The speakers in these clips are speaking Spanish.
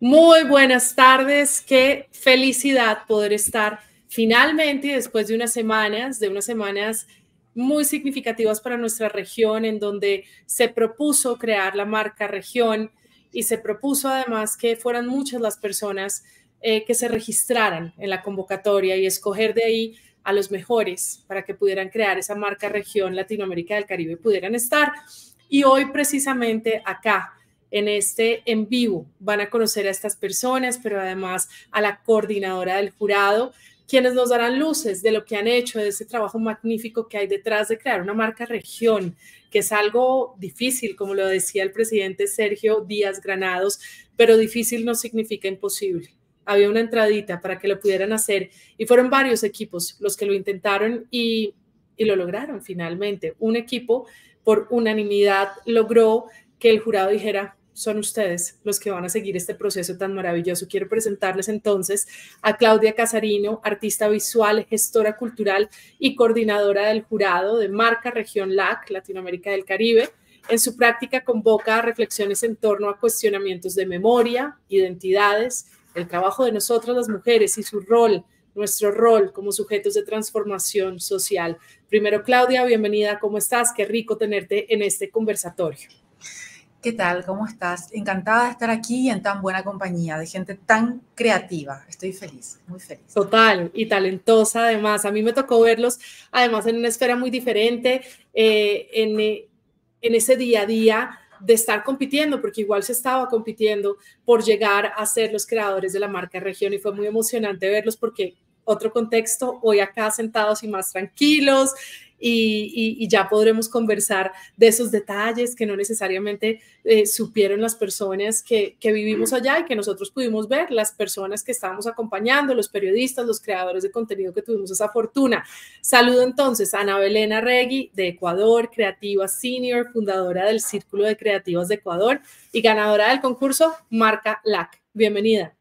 Muy buenas tardes, qué felicidad poder estar finalmente después de unas semanas muy significativas para nuestra región, en donde se propuso crear la marca región y se propuso además que fueran muchas las personas que se registraran en la convocatoria y escoger de ahí a los mejores para que pudieran crear esa marca región Latinoamérica del Caribe, pudieran estar. Y hoy precisamente acá, en este en vivo, van a conocer a estas personas, pero además a la coordinadora del jurado, quienes nos darán luces de lo que han hecho, de ese trabajo magnífico que hay detrás de crear una marca región, que es algo difícil, como lo decía el presidente Sergio Díaz Granados, pero difícil no significa imposible. Había una entradita para que lo pudieran hacer y fueron varios equipos los que lo intentaron y lo lograron finalmente. Un equipo por unanimidad logró que el jurado dijera: son ustedes los que van a seguir este proceso tan maravilloso. Quiero presentarles entonces a Claudia Casarino, artista visual, gestora cultural y coordinadora del jurado de Marca Región LAC, Latinoamérica del Caribe. En su práctica convoca a reflexiones en torno a cuestionamientos de memoria, identidades, el trabajo de nosotras las mujeres y su rol, nuestro rol como sujetos de transformación social. Primero, Claudia, bienvenida, ¿cómo estás? Qué rico tenerte en este conversatorio. ¿Qué tal? ¿Cómo estás? Encantada de estar aquí en tan buena compañía, de gente tan creativa. Estoy feliz, muy feliz. Total, y talentosa además. A mí me tocó verlos además en una esfera muy diferente, en ese día a día de estar compitiendo, porque igual se estaba compitiendo por llegar a ser los creadores de la marca región y fue muy emocionante verlos porque otro contexto, hoy acá sentados y más tranquilos y ya podremos conversar de esos detalles que no necesariamente supieron las personas que vivimos allá y que nosotros pudimos ver, las personas que estábamos acompañando, los periodistas, los creadores de contenido que tuvimos esa fortuna. Saludo entonces a Ana Belén Arregui de Ecuador, creativa senior, fundadora del Círculo de Creativas de Ecuador y ganadora del concurso Marca LAC. Bienvenida.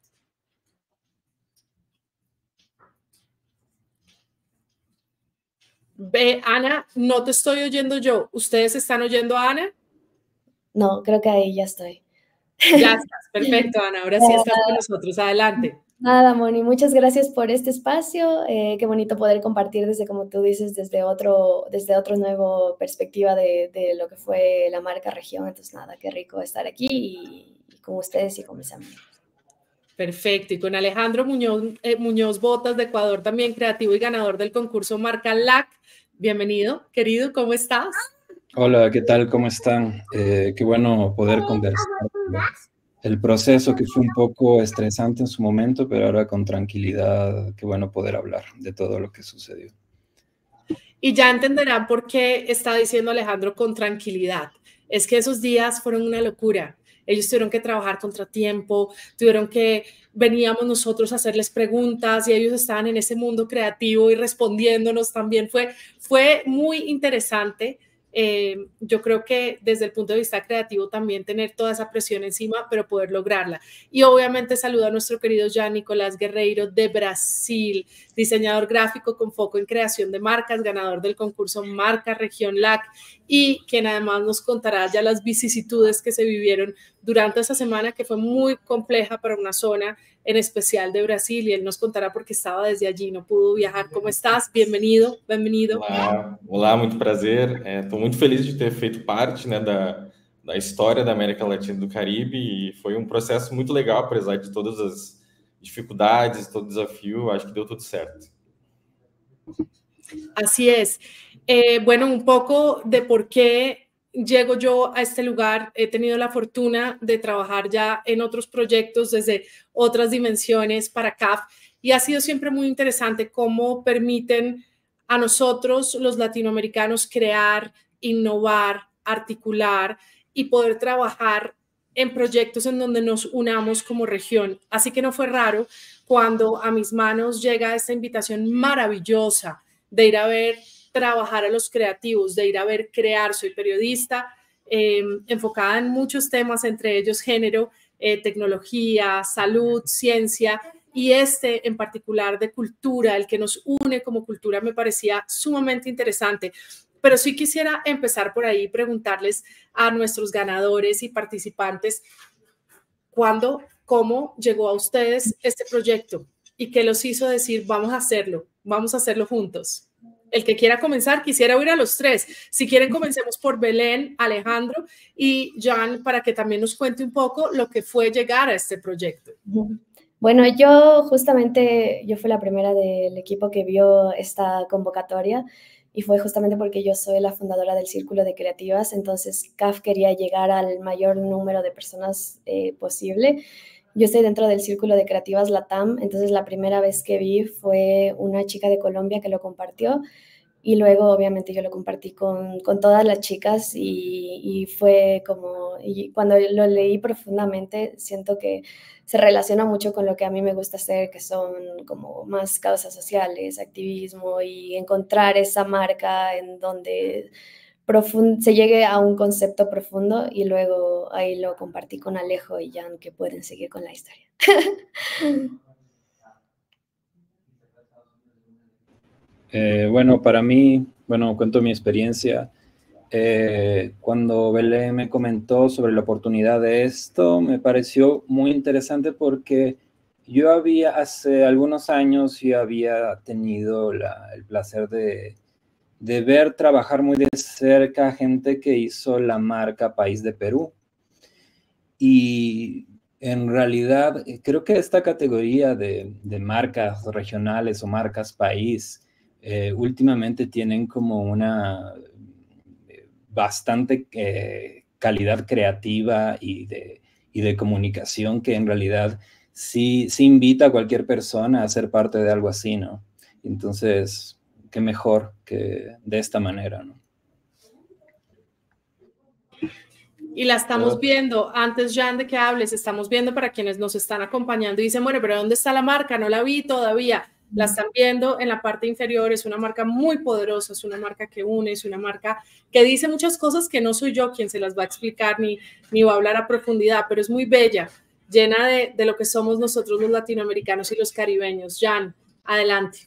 Ana, no te estoy oyendo yo. ¿Ustedes están oyendo a Ana? No, creo que ahí ya estoy. Ya estás, perfecto, Ana. Ahora sí estás con nosotros. Adelante. Nada, Moni, muchas gracias por este espacio. Qué bonito poder compartir desde, como tú dices, desde otro nuevo perspectiva de lo que fue la marca región. Entonces, nada, qué rico estar aquí y con ustedes y con mis amigos. Perfecto. Y con Alejandro Muñoz Botas de Ecuador, también creativo y ganador del concurso Marca LAC. Bienvenido, querido, ¿cómo estás? Hola, ¿qué tal? ¿Cómo están? Qué bueno poder conversar. El proceso que fue un poco estresante en su momento, pero ahora con tranquilidad, qué bueno poder hablar de todo lo que sucedió. Y ya entenderán por qué está diciendo Alejandro con tranquilidad. Es que esos días fueron una locura. Ellos tuvieron que trabajar contratiempo, veníamos nosotros a hacerles preguntas y ellos estaban en ese mundo creativo y respondiéndonos también. Fue muy interesante. Yo creo que desde el punto de vista creativo también tener toda esa presión encima, pero poder lograrla. Y obviamente saludo a nuestro querido Jean Nicolás Guerreiro de Brasil, diseñador gráfico con foco en creación de marcas, ganador del concurso Marca Región LAC y quien además nos contará ya las vicisitudes que se vivieron durante esa semana que fue muy compleja para una zona en especial de Brasil, y él nos contará porque estaba desde allí, no pudo viajar. ¿Cómo estás? Bienvenido, bienvenido. Olá, muito prazer. Estou muito feliz de ter feito parte, né, da história da América Latina e do Caribe, e foi um processo muito legal, apesar de todas as dificuldades, todo desafio, acho que deu tudo certo. Así es. Bueno, un poco de por qué llego yo a este lugar. He tenido la fortuna de trabajar ya en otros proyectos desde otras dimensiones para CAF y ha sido siempre muy interesante cómo permiten a nosotros los latinoamericanos crear, innovar, articular y poder trabajar en proyectos en donde nos unamos como región. Así que no fue raro cuando a mis manos llega esta invitación maravillosa de ir a ver trabajar a los creativos, de ir a ver crear. Soy periodista enfocada en muchos temas, entre ellos género, tecnología, salud, ciencia, y este en particular de cultura, el que nos une como cultura, me parecía sumamente interesante. Pero sí quisiera empezar por ahí y preguntarles a nuestros ganadores y participantes, ¿cuándo cómo llegó a ustedes este proyecto y qué los hizo decir, vamos a hacerlo juntos. El que quiera comenzar, quisiera oír a los tres. Si quieren, comencemos por Belén, Alejandro y Jan, para que también nos cuente un poco lo que fue llegar a este proyecto. Bueno, yo fui la primera del equipo que vio esta convocatoria y fue justamente porque yo soy la fundadora del Círculo de Creativas, entonces CAF quería llegar al mayor número de personas posible. Yo estoy dentro del Círculo de Creativas LATAM, entonces la primera vez que vi fue una chica de Colombia que lo compartió y luego obviamente yo lo compartí con todas las chicas y fue como, y cuando lo leí profundamente siento que se relaciona mucho con lo que a mí me gusta hacer, que son como más causas sociales, activismo y encontrar esa marca en donde se llegue a un concepto profundo y luego ahí lo compartí con Alejo y Jan que pueden seguir con la historia. Bueno, para mí, cuento mi experiencia. Cuando Belén me comentó sobre la oportunidad de esto, me pareció muy interesante porque yo hace algunos años, yo había tenido el placer de ver trabajar muy de cerca gente que hizo la marca País de Perú. Y en realidad creo que esta categoría de marcas regionales o marcas país últimamente tienen como una bastante calidad creativa y de comunicación que en realidad sí invita a cualquier persona a ser parte de algo así, ¿no? Entonces, qué mejor que de esta manera, ¿no? Y la estamos viendo, antes, Jan, de que hables, estamos viendo para quienes nos están acompañando y dicen, bueno, pero ¿dónde está la marca? No la vi todavía. La están viendo en la parte inferior, es una marca muy poderosa, es una marca que une, es una marca que dice muchas cosas que no soy yo quien se las va a explicar ni va a hablar a profundidad, pero es muy bella, llena de lo que somos nosotros los latinoamericanos y los caribeños. Jan, adelante.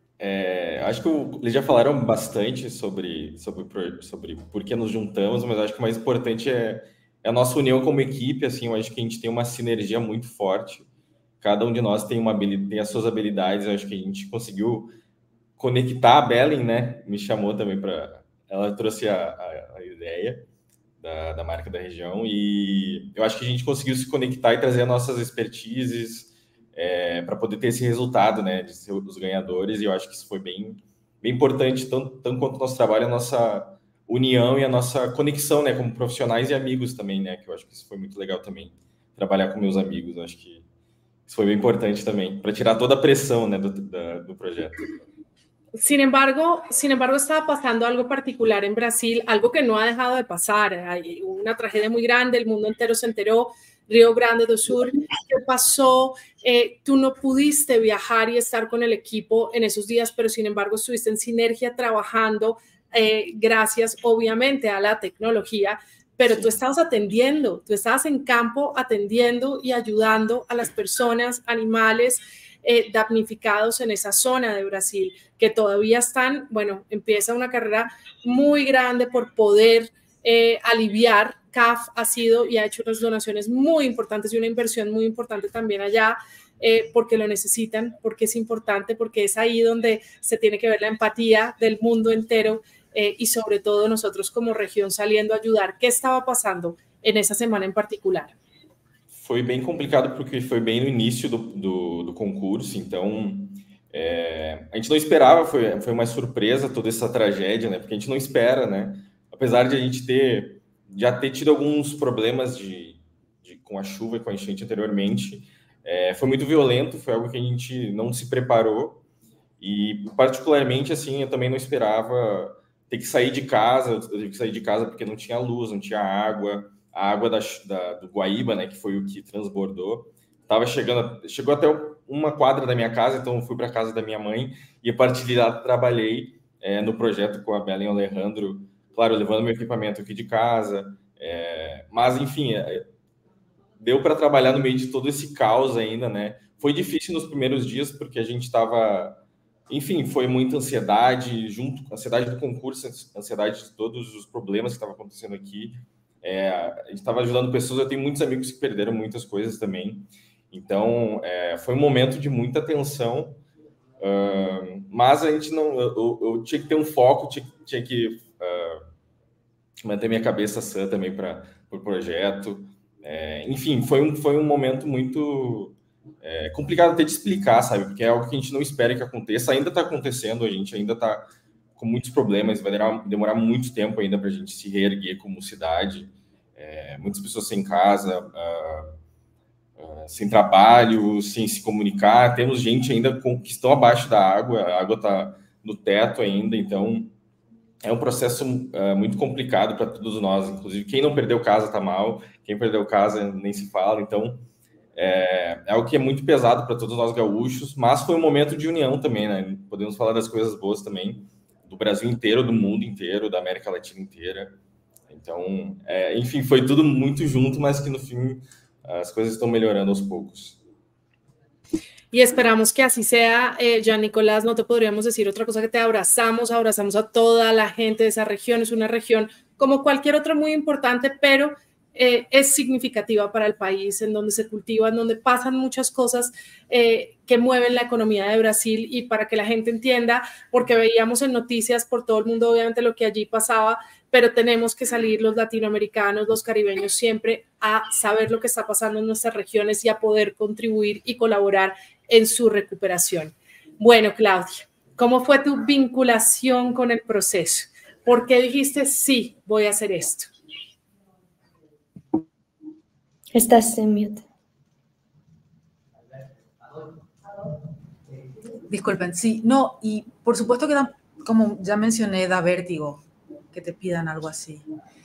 Acho que eles já falaram bastante sobre por que nos juntamos, mas acho que o mais importante é a nossa união como equipe. Assim, eu acho que a gente tem uma sinergia muito forte. Cada um de nós tem as suas habilidades. Eu acho que a gente conseguiu conectar. A Belén, né, me chamou também ela trouxe a ideia da marca da região e eu acho que a gente conseguiu se conectar e trazer as nossas expertises para poder ter esse resultado, né, de ser os ganhadores. E eu acho que isso foi bem importante, tanto quanto o nosso trabalho, a nossa união e a nossa conexão, né, como profissionais e amigos também, né, que eu acho que isso foi muito legal também, trabalhar com meus amigos. Eu acho que isso foi bem importante também, para tirar toda a pressão, né, do projeto. Sin embargo, estaba pasando algo particular en Brasil, algo que no ha dejado de pasar. Hay una tragedia muy grande, el mundo entero se enteró, Río Grande do Sul. ¿Qué pasó? Tú no pudiste viajar y estar con el equipo en esos días, pero sin embargo estuviste en sinergia trabajando, gracias obviamente a la tecnología, pero tú estabas atendiendo, tú estabas en campo atendiendo y ayudando a las personas, animales, damnificados en esa zona de Brasil, que todavía están, bueno, empieza una carrera muy grande por poder aliviar. CAF ha sido y ha hecho unas donaciones muy importantes y una inversión muy importante también allá, porque lo necesitan, porque es importante, porque es ahí donde se tiene que ver la empatía del mundo entero y sobre todo nosotros como región saliendo a ayudar. ¿Qué estaba pasando en esa semana en particular? Foi bem complicado porque foi bem no início do concurso, então a gente não esperava, foi uma surpresa toda essa tragédia, né? Porque a gente não espera, né? Apesar de a gente já ter tido alguns problemas com a chuva e com a enchente anteriormente, foi muito violento, foi algo que a gente não se preparou e particularmente assim eu também não esperava ter que sair de casa. Eu tive que sair de casa porque não tinha luz, não tinha água. A água do Guaíba, né, que foi o que transbordou, chegou até uma quadra da minha casa, então eu fui para a casa da minha mãe e a partir de lá trabalhei no projeto com a Belén e o Alejandro, claro, levando meu equipamento aqui de casa, mas enfim, deu para trabalhar no meio de todo esse caos ainda, né? Foi difícil nos primeiros dias porque a gente estava, enfim, foi muita ansiedade, junto com a ansiedade do concurso, a ansiedade de todos os problemas que estavam acontecendo aqui. a gente estava ajudando pessoas, eu tenho muitos amigos que perderam muitas coisas também. Então, foi um momento de muita tensão, mas a gente não... Eu tinha que ter um foco, tinha que manter minha cabeça sã também para o projeto. Enfim, foi um momento muito complicado até de explicar, sabe? Porque é algo que a gente não espera que aconteça. Ainda está acontecendo, a gente ainda está com muitos problemas, vai demorar muito tempo ainda para a gente se reerguer como cidade. Muitas pessoas sem casa, sem trabalho, sem se comunicar. Temos gente ainda que estão abaixo da água, a água está no teto ainda, então é um processo muito complicado para todos nós. Inclusive, quem não perdeu casa está mal, quem perdeu casa nem se fala. Então, é algo que é muito pesado para todos nós gaúchos, mas foi um momento de união também, né? Podemos falar das coisas boas também, do Brasil inteiro, do mundo inteiro, da América Latina inteira. Então, enfim, foi tudo muito junto, mas que no fim as coisas estão melhorando aos poucos. Y esperamos que así sea. Jean Nicolás, no te podríamos decir otra cosa que te abrazamos a toda la gente de esa región. Es una región como cualquier otra muy importante, pero es significativa para el país, en donde se cultiva, en donde pasan muchas cosas que mueven la economía de Brasil. Y para que la gente entienda, porque veíamos en noticias por todo el mundo obviamente lo que allí pasaba, pero tenemos que salir los latinoamericanos, los caribeños siempre a saber lo que está pasando en nuestras regiones y a poder contribuir y colaborar en su recuperación. Bueno, Claudia, ¿cómo fue tu vinculación con el proceso? ¿Por qué dijiste, sí, voy a hacer esto? Estás en mute. Disculpen, sí, no, y por supuesto que como ya mencioné, da vértigo que te pidan algo así.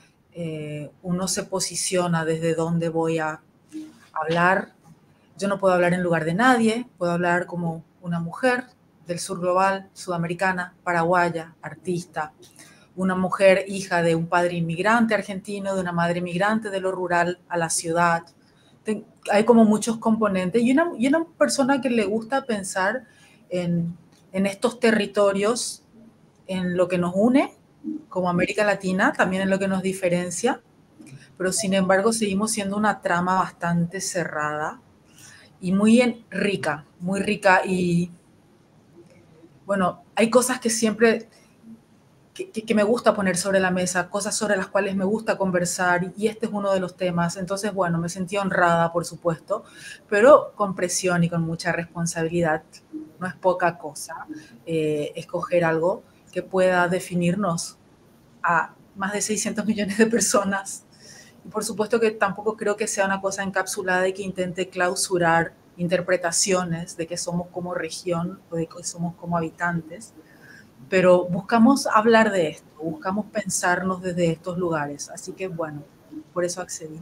Uno se posiciona desde dónde voy a hablar. Yo no puedo hablar en lugar de nadie, puedo hablar como una mujer del sur global, sudamericana, paraguaya, artista, una mujer hija de un padre inmigrante argentino, de una madre inmigrante de lo rural a la ciudad. Hay como muchos componentes y una persona que le gusta pensar en estos territorios, en lo que nos une como América Latina, también en lo que nos diferencia, pero sin embargo seguimos siendo una trama bastante cerrada y muy rica y bueno, hay cosas que siempre que me gusta poner sobre la mesa, cosas sobre las cuales me gusta conversar y este es uno de los temas. Entonces, bueno, me sentí honrada, por supuesto, pero con presión y con mucha responsabilidad. No es poca cosa escoger algo que pueda definirnos a más de 600 millones de personas. Y por supuesto que tampoco creo que sea una cosa encapsulada y que intente clausurar interpretaciones de que somos como región o de que somos como habitantes, pero buscamos hablar de esto, buscamos pensarnos desde estos lugares. Así que, bueno, por eso accedí.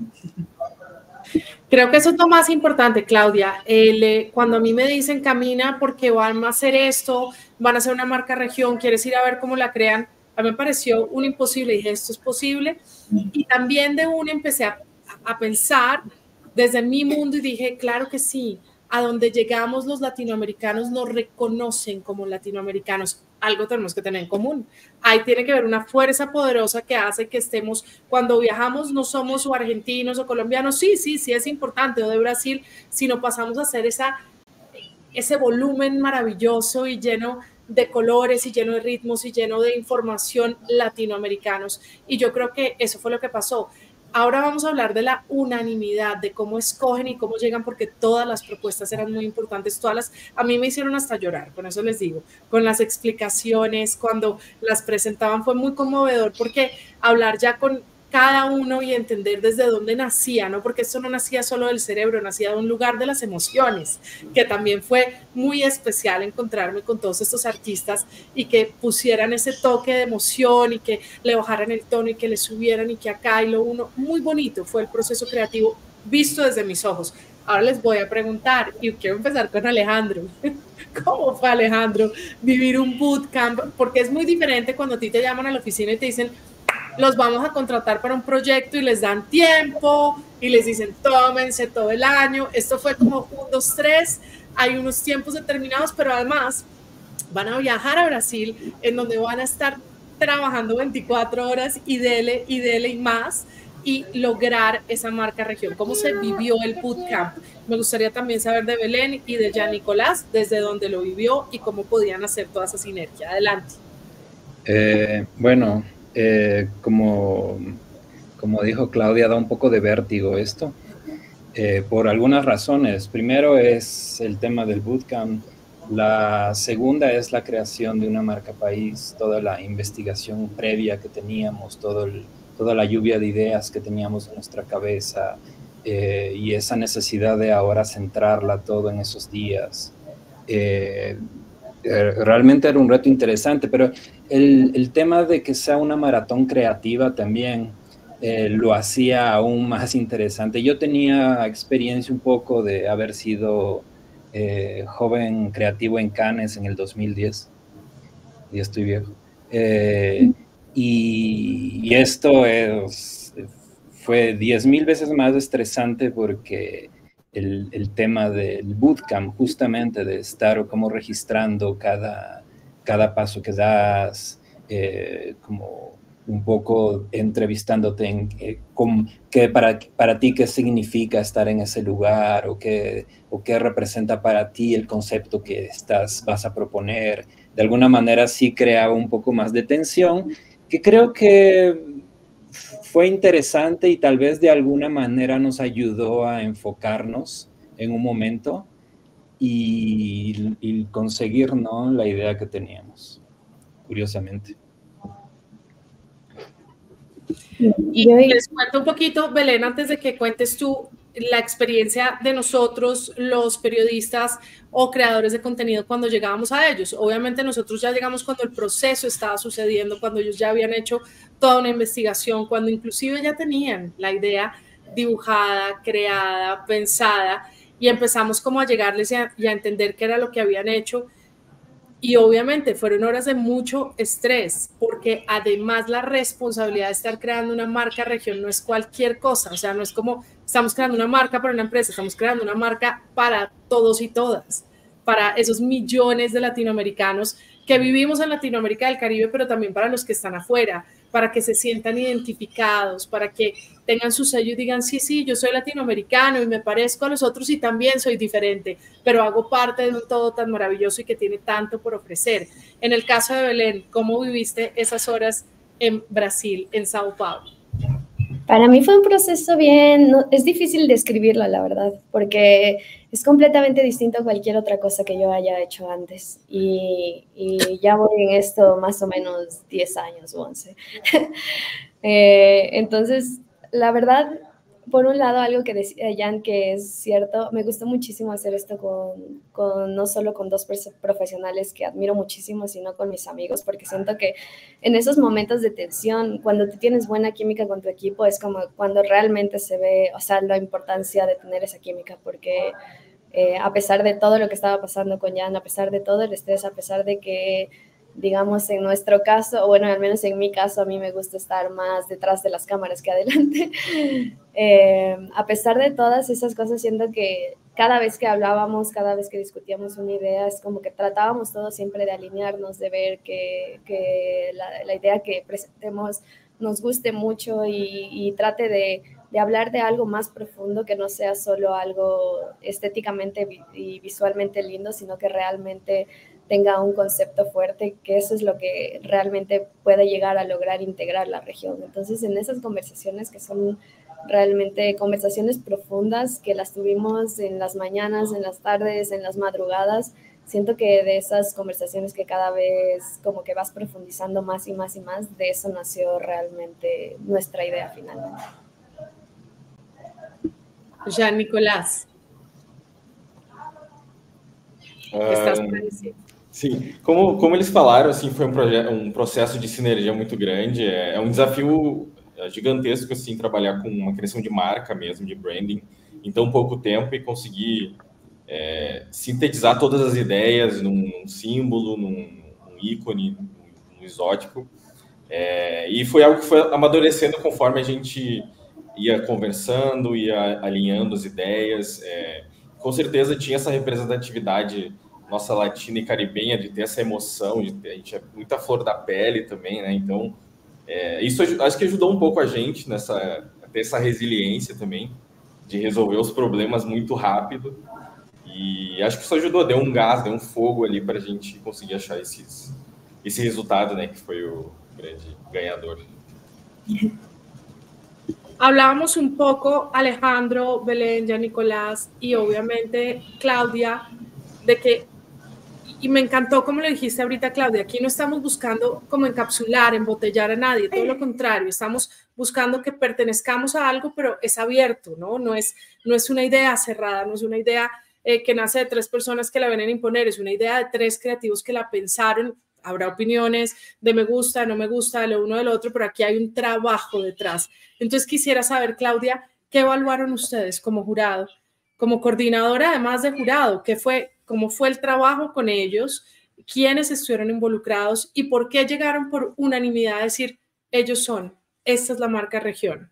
Creo que eso es lo más importante, Claudia. Cuando a mí me dicen camina porque van a hacer esto, van a hacer una marca región, quieres ir a ver cómo la crean, a mí me pareció un imposible. Dije, esto es posible. Y también de una empecé a pensar desde mi mundo y dije, claro que sí. A donde llegamos los latinoamericanos nos reconocen como latinoamericanos. Algo tenemos que tener en común. Ahí tiene que haber una fuerza poderosa que hace que estemos, cuando viajamos no somos o argentinos o colombianos, sí, es importante, o de Brasil, sino pasamos a ser ese volumen maravilloso y lleno de colores y lleno de ritmos y lleno de información latinoamericanos. Y yo creo que eso fue lo que pasó. Ahora vamos a hablar de la unanimidad, de cómo escogen y cómo llegan, porque todas las propuestas eran muy importantes, a mí me hicieron hasta llorar, con eso les digo, con las explicaciones, cuando las presentaban fue muy conmovedor, porque hablar ya con cada uno y entender desde dónde nacía, ¿no? Porque esto no nacía solo del cerebro, nacía de un lugar de las emociones, que también fue muy especial encontrarme con todos estos artistas y que pusieran ese toque de emoción y que le bajaran el tono y que le subieran y que acá y lo uno, muy bonito fue el proceso creativo visto desde mis ojos. Ahora les voy a preguntar y quiero empezar con Alejandro. ¿Cómo fue, Alejandro, vivir un bootcamp? Porque es muy diferente cuando a ti te llaman a la oficina y te dicen los vamos a contratar para un proyecto y les dan tiempo y les dicen tómense todo el año. Esto fue como 1, 2, 3, hay unos tiempos determinados, pero además van a viajar a Brasil en donde van a estar trabajando 24 horas y dele y más. y lograr esa marca región? ¿Cómo se vivió el bootcamp? Me gustaría también saber de Belén y de Jean Nicolás, desde dónde lo vivió y cómo podían hacer toda esa sinergia. Adelante. Bueno, como dijo Claudia, da un poco de vértigo esto, por algunas razones. Primero es el tema del bootcamp. La segunda es la creación de una marca país, toda la investigación previa que teníamos, toda la lluvia de ideas que teníamos en nuestra cabeza, y esa necesidad de ahora centrarla todo en esos días. Realmente era un reto interesante, pero el tema de que sea una maratón creativa también lo hacía aún más interesante. Yo tenía experiencia un poco de haber sido joven creativo en Cannes en el 2010. Ya estoy viejo. Y esto fue 10,000 veces más estresante porque el tema del bootcamp, justamente de estar como registrando cada paso que das, como un poco entrevistándote en para ti qué significa estar en ese lugar o qué representa para ti el concepto que vas a proponer. De alguna manera sí creaba un poco más de tensión, que creo que fue interesante y tal vez de alguna manera nos ayudó a enfocarnos en un momento y conseguir, ¿no?, la idea que teníamos, curiosamente. Y les cuento un poquito, Belén, antes de que cuentes tú la experiencia de nosotros, los periodistas o creadores de contenido, cuando llegábamos a ellos. Obviamente nosotros ya llegamos cuando el proceso estaba sucediendo, cuando ellos ya habían hecho toda una investigación, cuando inclusive ya tenían la idea dibujada, creada, pensada, y empezamos como a llegarles y a entender qué era lo que habían hecho. Y obviamente fueron horas de mucho estrés, porque además la responsabilidad de estar creando una marca región no es cualquier cosa. O sea, no es como estamos creando una marca para una empresa, estamos creando una marca para todos y todas, para esos millones de latinoamericanos que vivimos en Latinoamérica del Caribe, pero también para los que están afuera, para que se sientan identificados, para que tengan su sello y digan, sí, yo soy latinoamericano y me parezco a los otros y también soy diferente, pero hago parte de un todo tan maravilloso y que tiene tanto por ofrecer. En el caso de Belén, ¿cómo viviste esas horas en Brasil, en Sao Paulo? Para mí fue un proceso bien, es difícil describirlo, la verdad, porque es completamente distinto a cualquier otra cosa que yo haya hecho antes. Y ya voy en esto más o menos 10 años o 11. Entonces, la verdad, por un lado, algo que decía Jan que es cierto, me gustó muchísimo hacer esto no solo con dos profesionales que admiro muchísimo, sino con mis amigos, porque siento que en esos momentos de tensión, cuando tú tienes buena química con tu equipo, es como cuando realmente se ve, o sea, la importancia de tener esa química, porque a pesar de todo lo que estaba pasando con Jan, a pesar de todo el estrés, a pesar de que, digamos, en nuestro caso, o bueno, al menos en mi caso, a mí me gusta estar más detrás de las cámaras que adelante. A pesar de todas esas cosas, siento que cada vez que hablábamos, cada vez que discutíamos una idea, es como que tratábamos todos siempre de alinearnos, de ver que la idea que presentemos nos guste mucho y trate de hablar de algo más profundo, que no sea solo algo estéticamente y visualmente lindo, sino que realmente tenga un concepto fuerte, que eso es lo que realmente puede llegar a lograr integrar la región. Entonces, en esas conversaciones que son realmente conversaciones profundas, que las tuvimos en las mañanas, en las tardes, en las madrugadas, siento que de esas conversaciones que cada vez como que vas profundizando más y más y más, de eso nació realmente nuestra idea finalmente. Jean Nicolás. Estás parecido. Sim, como eles falaram, assim, foi um processo de sinergia muito grande, é um desafio gigantesco, assim, trabalhar com uma criação de marca mesmo, de branding, em tão pouco tempo e conseguir sintetizar todas as ideias num símbolo, num ícone, num exótico, e foi algo que foi amadurecendo conforme a gente ia conversando, ia alinhando as ideias, com certeza tinha essa representatividade nossa latina e caribenha, de ter essa emoção, a gente é muita flor da pele também, né? Então, isso acho que ajudou um pouco a gente nessa ter essa resiliência também, de resolver os problemas muito rápido. E acho que isso ajudou, deu um gás, deu um fogo ali para a gente conseguir achar esse resultado, né, que foi o grande ganhador. Hablábamos un poco, Alejandro, Belén, ya Nicolás y obviamente Claudia, de que, y me encantó como le dijiste ahorita, Claudia, aquí no estamos buscando como encapsular, embotellar a nadie, todo lo contrario, estamos buscando que pertenezcamos a algo, pero es abierto, ¿no? No es una idea cerrada, no es una idea que nace de 3 personas que la vienen a imponer, es una idea de 3 creativos que la pensaron. Habrá opiniones de me gusta, no me gusta, de lo uno del otro, pero aquí hay un trabajo detrás. Entonces quisiera saber, Claudia, ¿qué evaluaron ustedes como jurado, como coordinadora además de jurado? ¿Cómo fue el trabajo con ellos? ¿Quiénes estuvieron involucrados? ¿Y por qué llegaron por unanimidad a decir, ellos son, esta es la marca región?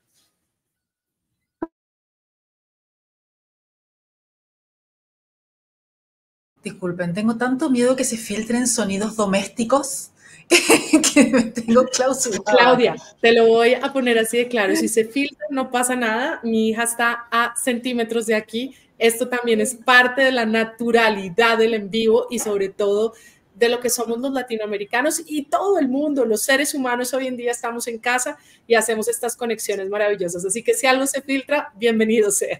Disculpen, tengo tanto miedo que se filtren sonidos domésticos que me tengo clausurada. Claudia, te lo voy a poner así de claro. Si se filtra, no pasa nada. Mi hija está a centímetros de aquí. Esto también es parte de la naturalidad del en vivo y sobre todo de lo que somos los latinoamericanos y todo el mundo. Los seres humanos hoy en día estamos en casa y hacemos estas conexiones maravillosas. Así que si algo se filtra, bienvenido sea.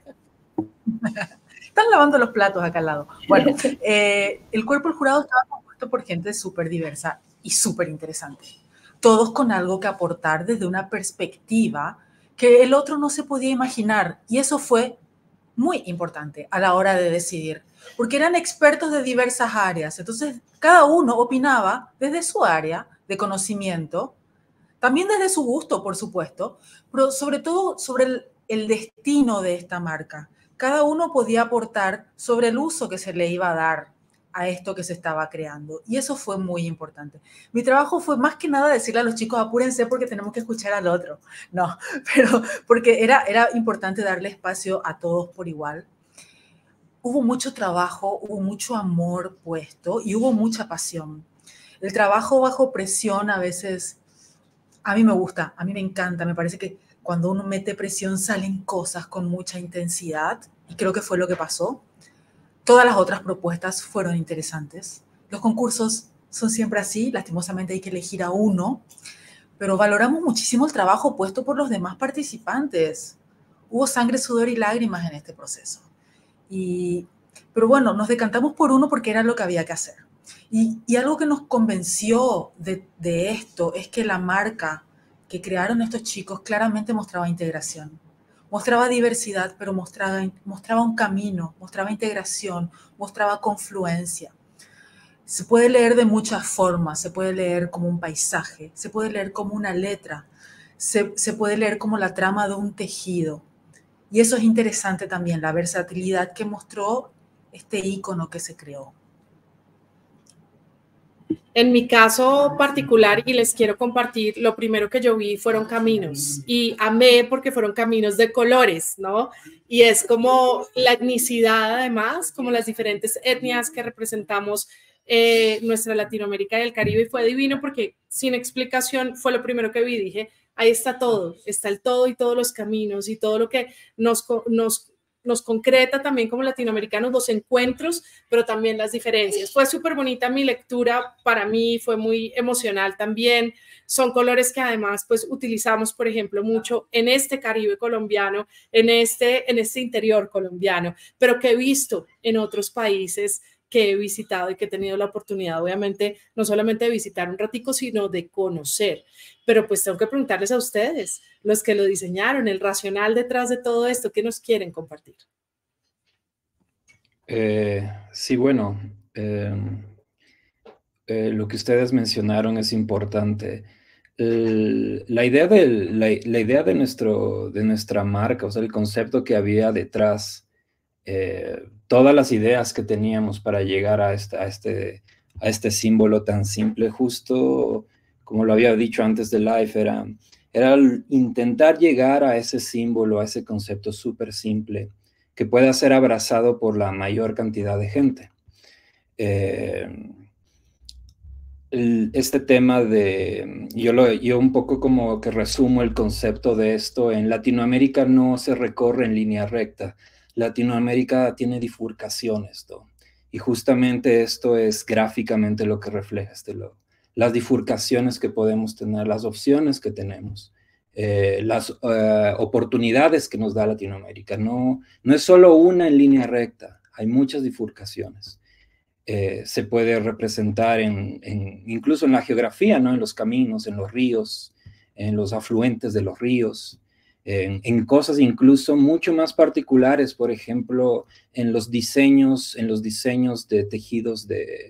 Están lavando los platos acá al lado. Bueno, el cuerpo del jurado estaba compuesto por gente súper diversa y súper interesante. Todos con algo que aportar desde una perspectiva que el otro no se podía imaginar. Y eso fue muy importante a la hora de decidir, porque eran expertos de diversas áreas. Entonces, cada uno opinaba desde su área de conocimiento, también desde su gusto, por supuesto, pero sobre todo sobre el destino de esta marca. Cada uno podía aportar sobre el uso que se le iba a dar a esto que se estaba creando. Y eso fue muy importante. Mi trabajo fue más que nada decirle a los chicos, apúrense porque tenemos que escuchar al otro. No, pero porque era importante darle espacio a todos por igual. Hubo mucho trabajo, hubo mucho amor puesto y hubo mucha pasión. El trabajo bajo presión a veces, a mí me gusta, a mí me encanta, me parece que cuando uno mete presión salen cosas con mucha intensidad y creo que fue lo que pasó. Todas las otras propuestas fueron interesantes. Los concursos son siempre así, lastimosamente hay que elegir a uno, pero valoramos muchísimo el trabajo puesto por los demás participantes. Hubo sangre, sudor y lágrimas en este proceso. Pero bueno, nos decantamos por uno porque era lo que había que hacer. Y algo que nos convenció de esto es que la marca que crearon estos chicos claramente mostraba integración, mostraba diversidad, pero mostraba un camino, mostraba integración, mostraba confluencia. Se puede leer de muchas formas, se puede leer como un paisaje, se puede leer como una letra, se puede leer como la trama de un tejido. Y eso es interesante también, la versatilidad que mostró este ícono que se creó. En mi caso particular, y les quiero compartir, lo primero que yo vi fueron caminos y amé porque fueron caminos de colores, ¿no? Y es como la etnicidad además, como las diferentes etnias que representamos nuestra Latinoamérica y el Caribe, y fue divino porque sin explicación fue lo primero que vi, dije, ahí está todo, está el todo y todos los caminos y todo lo que nos concreta también como latinoamericanos los encuentros, pero también las diferencias. Fue súper bonita mi lectura, para mí fue muy emocional también. Son colores que además pues utilizamos, por ejemplo, mucho en este Caribe colombiano, en este interior colombiano, pero que he visto en otros países que he visitado y que he tenido la oportunidad, obviamente, no solamente de visitar un ratico, sino de conocer. Pero pues tengo que preguntarles a ustedes, los que lo diseñaron, el racional detrás de todo esto, ¿qué nos quieren compartir? Sí, bueno, lo que ustedes mencionaron es importante. La idea de nuestra marca, o sea, el concepto que había detrás, todas las ideas que teníamos para llegar a este símbolo tan simple, justo como lo había dicho antes de live, era intentar llegar a ese símbolo, a ese concepto súper simple, que pueda ser abrazado por la mayor cantidad de gente. este tema de, yo un poco como que resumo el concepto de esto, en Latinoamérica no se recorre en línea recta, Latinoamérica tiene bifurcaciones, ¿no? Y justamente esto es gráficamente lo que refleja las bifurcaciones que podemos tener, las opciones que tenemos, las oportunidades que nos da Latinoamérica. No es solo una en línea recta, hay muchas bifurcaciones. Se puede representar incluso en la geografía, ¿no? En los caminos, en los ríos, en los afluentes de los ríos, en cosas incluso mucho más particulares, por ejemplo, en los diseños de tejidos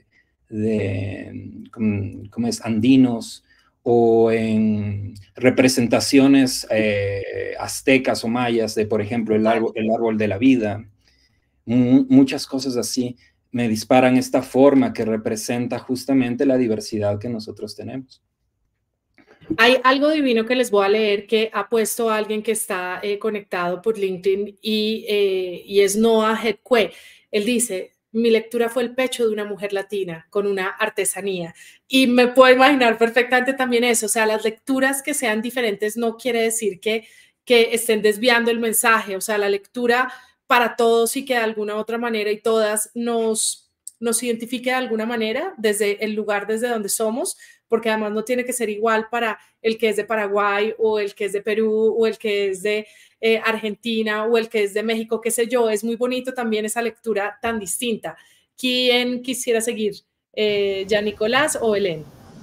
¿cómo es? Andinos, o en representaciones aztecas o mayas de, por ejemplo, el árbol de la vida, muchas cosas así me disparan esta forma que representa justamente la diversidad que nosotros tenemos. Hay algo divino que les voy a leer que ha puesto alguien que está conectado por LinkedIn y es Noah Hedkwe. Él dice, mi lectura fue el pecho de una mujer latina con una artesanía. Y me puedo imaginar perfectamente también eso. O sea, las lecturas que sean diferentes no quiere decir que estén desviando el mensaje. O sea, la lectura para todos y que de alguna otra manera y todas nos identifique de alguna manera desde el lugar desde donde somos, porque además no tiene que ser igual para el que es de Paraguay o el que es de Perú o el que es de Argentina o el que es de México, qué sé yo. Es muy bonito también esa lectura tan distinta. ¿Quién quisiera seguir? ¿Ya Nicolás o Helen?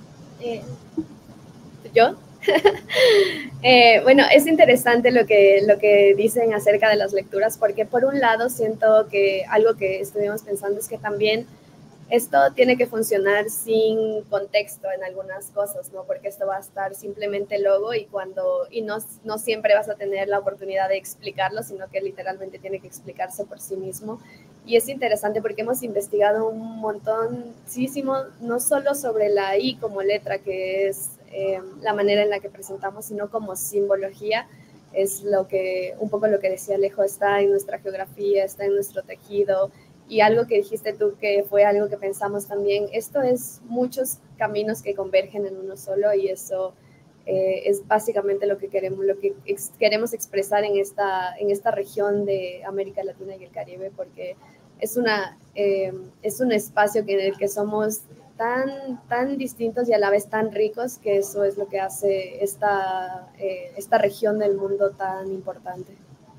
¿Yo? Bueno, es interesante lo que dicen acerca de las lecturas, porque por un lado siento que algo que estuvimos pensando es que también esto tiene que funcionar sin contexto en algunas cosas, ¿no? Porque esto va a estar simplemente logo y no siempre vas a tener la oportunidad de explicarlo, sino que literalmente tiene que explicarse por sí mismo. Y es interesante porque hemos investigado un montoncísimo, no solo sobre la I como letra, que es la manera en la que presentamos, sino como simbología. Es un poco lo que decía Alejo, está en nuestra geografía, está en nuestro tejido. Y algo que dijiste tú, que fue algo que pensamos también, esto es muchos caminos que convergen en uno solo, y eso es básicamente lo que queremos expresar en esta región de América Latina y el Caribe, porque es un espacio en el que somos tan distintos y a la vez tan ricos, que eso es lo que hace esta región del mundo tan importante.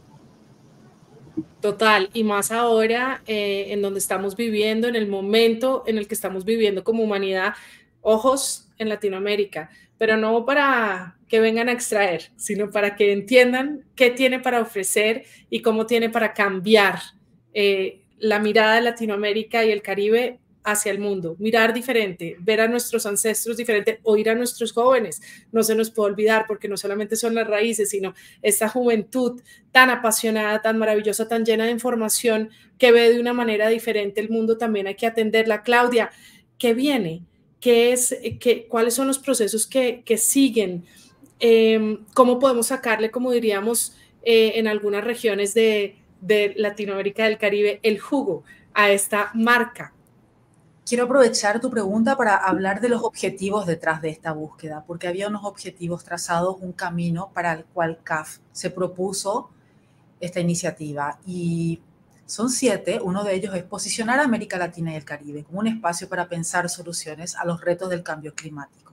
Total, y más ahora en donde estamos viviendo, en el momento en el que estamos viviendo como humanidad, ojos en Latinoamérica, pero no para que vengan a extraer, sino para que entiendan qué tiene para ofrecer y cómo tiene para cambiar la mirada de Latinoamérica y el Caribe hacia el mundo, mirar diferente, ver a nuestros ancestros diferente, oír a nuestros jóvenes. No se nos puede olvidar, porque no solamente son las raíces, sino esta juventud tan apasionada, tan maravillosa, tan llena de información, que ve de una manera diferente el mundo. También hay que atenderla. Claudia, ¿qué viene? ¿Cuáles son los procesos que siguen? ¿Cómo podemos sacarle, como diríamos en algunas regiones de Latinoamérica, del Caribe, el jugo a esta marca? Quiero aprovechar tu pregunta para hablar de los objetivos detrás de esta búsqueda, porque había unos objetivos trazados, un camino para el cual CAF se propuso esta iniciativa, y son 7. Uno de ellos es posicionar a América Latina y el Caribe como un espacio para pensar soluciones a los retos del cambio climático.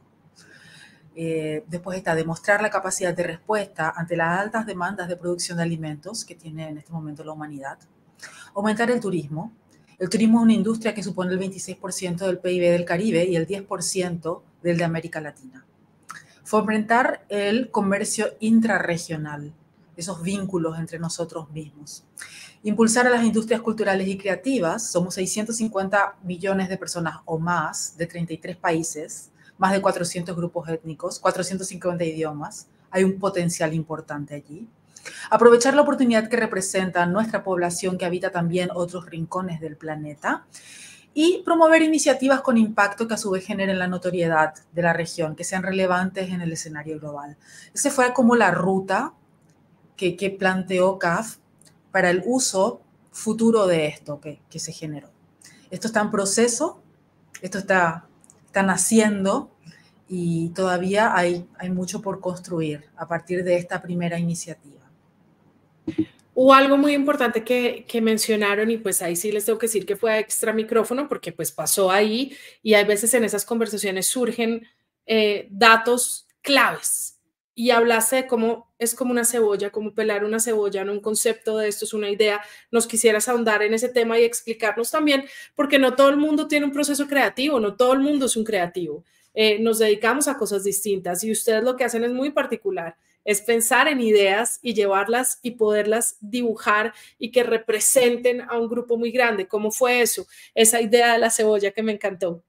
Después está demostrar la capacidad de respuesta ante las altas demandas de producción de alimentos que tiene en este momento la humanidad. Aumentar el turismo. El turismo es una industria que supone el 26% del PIB del Caribe y el 10% del de América Latina. Fomentar el comercio intrarregional, esos vínculos entre nosotros mismos. Impulsar a las industrias culturales y creativas. Somos 650 millones de personas o más de 33 países, más de 400 grupos étnicos, 450 idiomas. Hay un potencial importante allí. Aprovechar la oportunidad que representa nuestra población, que habita también otros rincones del planeta, y promover iniciativas con impacto que a su vez generen la notoriedad de la región, que sean relevantes en el escenario global. Esa fue como la ruta que planteó CAF para el uso futuro de esto que se generó. Esto está en proceso, esto está está naciendo y todavía hay mucho por construir a partir de esta primera iniciativa. Hubo algo muy importante que mencionaron y pues ahí sí les tengo que decir que fue extra micrófono porque pues pasó ahí y hay veces en esas conversaciones surgen datos claves y hablaste de cómo es como una cebolla, como pelar una cebolla, no un concepto de esto, es una idea. Nos quisieras ahondar en ese tema y explicarnos también, porque no todo el mundo tiene un proceso creativo, no todo el mundo es un creativo. Nos dedicamos a cosas distintas y ustedes lo que hacen es muy particular, es pensar en ideas y llevarlas y poderlas dibujar y que representen a un grupo muy grande. ¿Cómo fue eso? Esa idea de la cebolla que me encantó.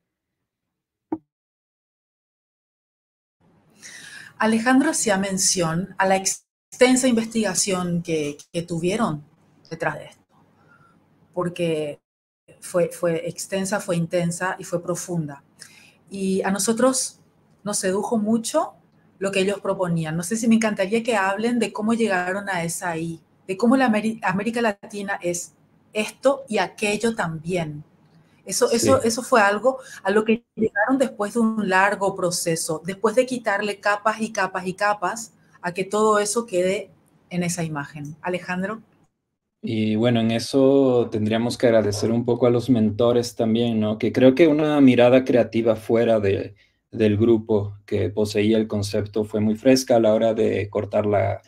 Alejandro hacía mención a la extensa investigación que tuvieron detrás de esto, porque fue extensa, fue intensa y fue profunda. Y a nosotros nos sedujo mucho lo que ellos proponían. No sé si me encantaría que hablen de cómo llegaron a esa I, de cómo la América Latina es esto y aquello también. Eso fue algo a lo que llegaron después de un largo proceso, después de quitarle capas y capas y capas a que todo eso quede en esa imagen. Alejandro. Y bueno, en eso tendríamos que agradecer un poco a los mentores también, ¿no? Que creo que una mirada creativa fuera del grupo que poseía el concepto fue muy fresca a la hora de cortar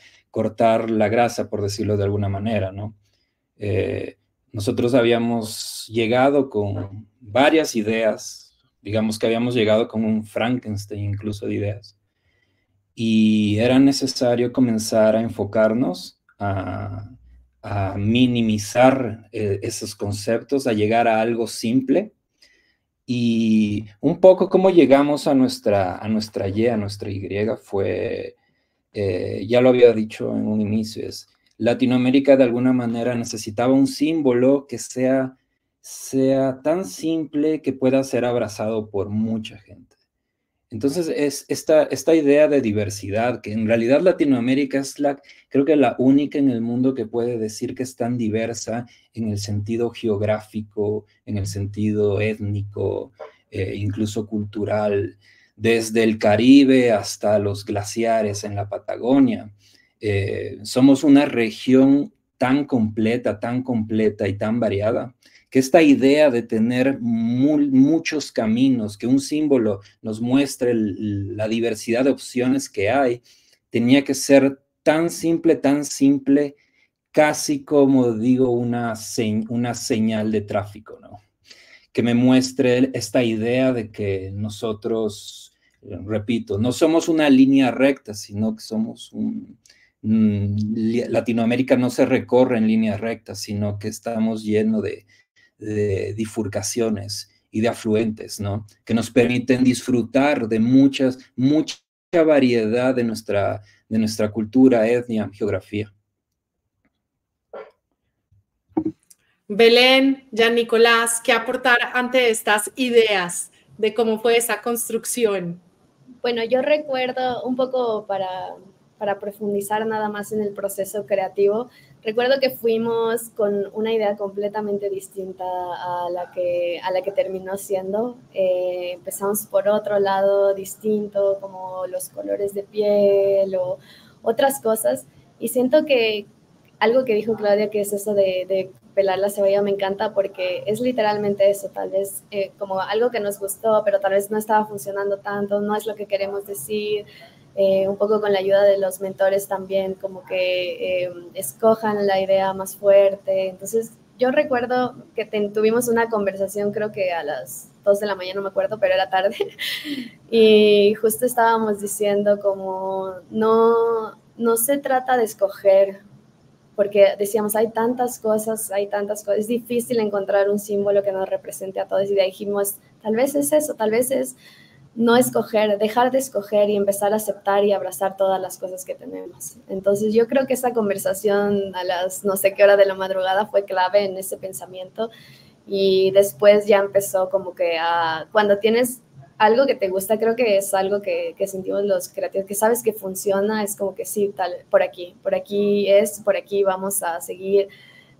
la grasa, por decirlo de alguna manera, ¿no? Nosotros habíamos llegado con varias ideas, digamos que habíamos llegado con un Frankenstein incluso de ideas, y era necesario comenzar a enfocarnos a minimizar esos conceptos, a llegar a algo simple. Y un poco como llegamos a nuestra Y, a nuestra Y, fue, ya lo había dicho en un inicio, es Latinoamérica de alguna manera necesitaba un símbolo que sea tan simple que pueda ser abrazado por mucha gente. Entonces, es esta idea de diversidad, que en realidad Latinoamérica es creo que la única en el mundo que puede decir que es tan diversa en el sentido geográfico, en el sentido étnico, incluso cultural, desde el Caribe hasta los glaciares en la Patagonia. Somos una región tan completa y tan variada, que esta idea de tener muchos caminos, que un símbolo nos muestre la diversidad de opciones que hay, tenía que ser tan simple, casi como digo, una señal de tráfico, ¿no? Que me muestre esta idea de que nosotros, repito, no somos una línea recta, sino que somos Latinoamérica no se recorre en línea recta, sino que estamos llenos de bifurcaciones y de afluentes, ¿no? Que nos permiten disfrutar de mucha variedad de nuestra cultura, etnia, geografía. Belén, Jean Nicolás, ¿qué aportar ante estas ideas de cómo fue esa construcción? Bueno, yo recuerdo un poco para profundizar nada más en el proceso creativo, recuerdo que fuimos con una idea completamente distinta a la que terminó siendo. Empezamos por otro lado distinto, como los colores de piel o otras cosas, y siento que algo que dijo Claudia, que es eso de pelar la cebolla, me encanta porque es literalmente eso, tal vez como algo que nos gustó, pero tal vez no estaba funcionando tanto, no es lo que queremos decir. Un poco con la ayuda de los mentores también, como que escojan la idea más fuerte. Entonces, yo recuerdo que tuvimos una conversación, creo que a las 2 de la mañana, no me acuerdo, pero era tarde, y justo estábamos diciendo como, no se trata de escoger, porque decíamos, hay tantas cosas, es difícil encontrar un símbolo que nos represente a todos, y de ahí dijimos, tal vez es eso, tal vez es no escoger, dejar de escoger y empezar a aceptar y abrazar todas las cosas que tenemos. Entonces yo creo que esa conversación a las no sé qué hora de la madrugada fue clave en ese pensamiento, y después ya empezó como que cuando tienes algo que te gusta, creo que es algo que sentimos los creativos, que sabes que funciona, es como que sí, por aquí vamos a seguir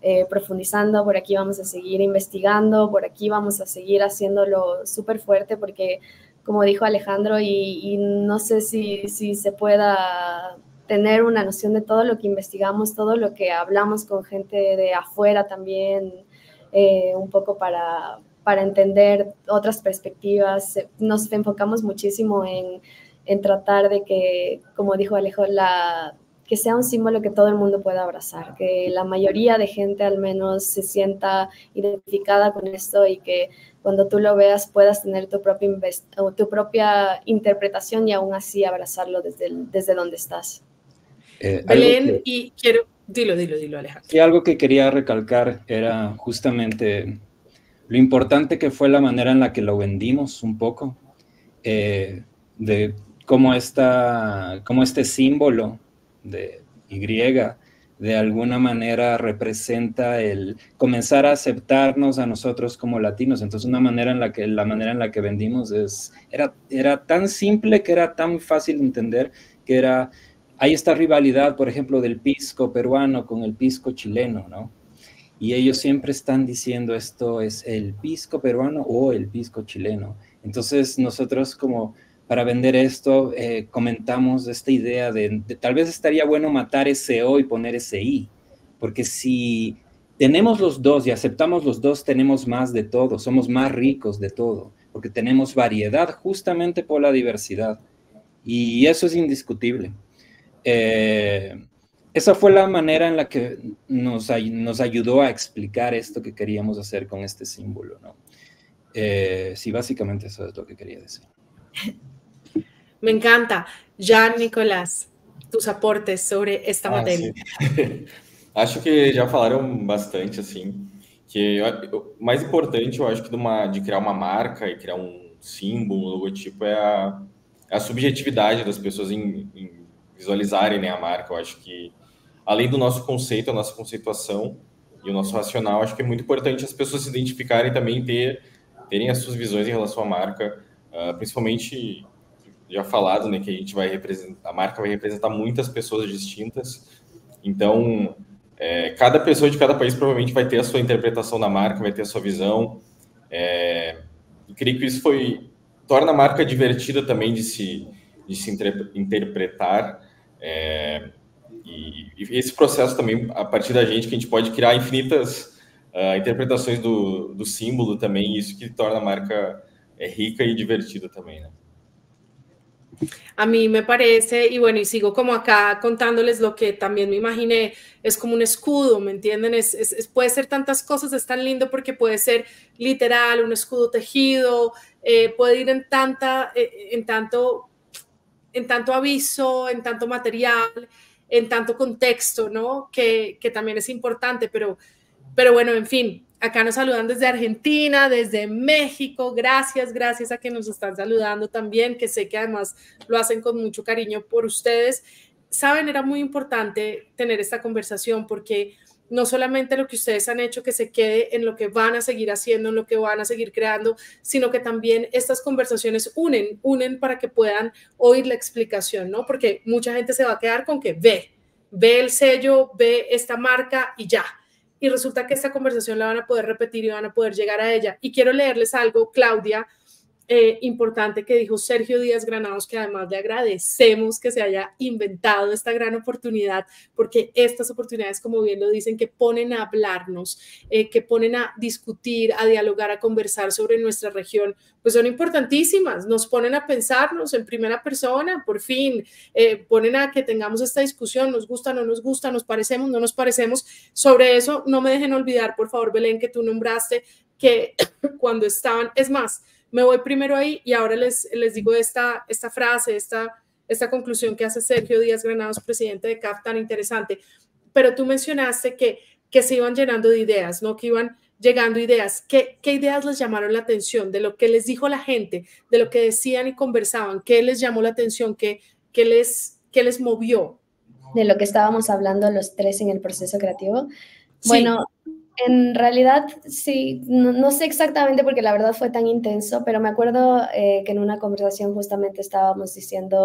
profundizando, por aquí vamos a seguir investigando, por aquí vamos a seguir haciéndolo súper fuerte, porque como dijo Alejandro, y no sé si se pueda tener una noción de todo lo que investigamos, todo lo que hablamos con gente de afuera también, un poco para entender otras perspectivas. Nos enfocamos muchísimo en tratar de que, como dijo Alejo, que sea un símbolo que todo el mundo pueda abrazar, que la mayoría de gente al menos se sienta identificada con esto y que cuando tú lo veas puedas tener tu propia interpretación y aún así abrazarlo desde donde estás. Belén, y quiero... Dilo, Alejandro. Sí, algo que quería recalcar era justamente lo importante que fue la manera en la que lo vendimos un poco, de cómo este símbolo de Y de alguna manera representa el comenzar a aceptarnos a nosotros como latinos. Entonces la manera en la que vendimos era tan simple, que era tan fácil de entender, que hay esta rivalidad, por ejemplo, del pisco peruano con el pisco chileno, ¿no? Y ellos siempre están diciendo, esto es el pisco peruano o el pisco chileno. Entonces nosotros, como para vender esto, comentamos esta idea de tal vez estaría bueno matar ese O y poner ese I, porque si tenemos los dos y aceptamos los dos, tenemos más de todo, somos más ricos de todo, porque tenemos variedad justamente por la diversidad, y eso es indiscutible. Esa fue la manera en la que nos ayudó a explicar esto que queríamos hacer con este símbolo, ¿no? Sí, básicamente eso es lo que quería decir. Me encanta. Jean, Nicolás, tus aportes sobre esta materia. Acho que já falaram bastante, assim, que o mais importante, eu acho que de criar uma marca e criar um símbolo, um logotipo, é a subjetividade das pessoas em visualizarem, né, a marca. Eu acho que, além do nosso conceito, a nossa conceituação e o nosso racional, acho que é muito importante as pessoas se identificarem também, terem as suas visões em relação à marca, principalmente... já falado, né, que a marca vai representar muitas pessoas distintas, então cada pessoa de cada país provavelmente vai ter a sua interpretação da marca, vai ter a sua visão, e creio que isso torna a marca divertida também de se interpretar, e esse processo também, a partir da gente, que a gente pode criar infinitas interpretações do símbolo também, isso que torna a marca rica y divertida también, ¿no? A mí me parece, y bueno, y sigo como acá contándoles lo que también me imaginé, es como un escudo, ¿me entienden? Puede ser tantas cosas, es tan lindo porque puede ser literal, un escudo tejido, puede ir en tanto aviso, en tanto material, en tanto contexto, ¿no? Que también es importante, pero bueno, en fin, acá nos saludan desde Argentina, desde México, gracias a que nos están saludando también, que sé que además lo hacen con mucho cariño por ustedes. Saben, era muy importante tener esta conversación porque no solamente lo que ustedes han hecho que se quede en lo que van a seguir haciendo, en lo que van a seguir creando, sino que también estas conversaciones unen para que puedan oír la explicación, ¿no? Porque mucha gente se va a quedar con que ve el sello, ve esta marca y ya. Y resulta que esta conversación la van a poder repetir y van a poder llegar a ella. Y quiero leerles algo, Claudia, importante que dijo Sergio Díaz Granados, que además le agradecemos que se haya inventado esta gran oportunidad, porque estas oportunidades, como bien lo dicen, que ponen a hablarnos, que ponen a discutir, a dialogar, a conversar sobre nuestra región, pues son importantísimas, nos ponen a pensarnos en primera persona, por fin, ponen a que tengamos esta discusión, nos gusta, no nos gusta, nos parecemos, no nos parecemos. Sobre eso no me dejen olvidar, por favor, Belén, que tú nombraste que cuando estaban, es más, me voy primero ahí y ahora les digo esta frase, esta conclusión que hace Sergio Díaz Granados, presidente de CAF, tan interesante. Pero tú mencionaste que se iban llenando de ideas, ¿no? Que iban llegando ideas. ¿Qué ideas les llamaron la atención? De lo que les dijo la gente, de lo que decían y conversaban, ¿qué les llamó la atención? ¿Qué les movió? De lo que estábamos hablando los tres en el proceso creativo. Sí. Bueno, en realidad, sí, no sé exactamente porque la verdad fue tan intenso, pero me acuerdo que en una conversación justamente estábamos diciendo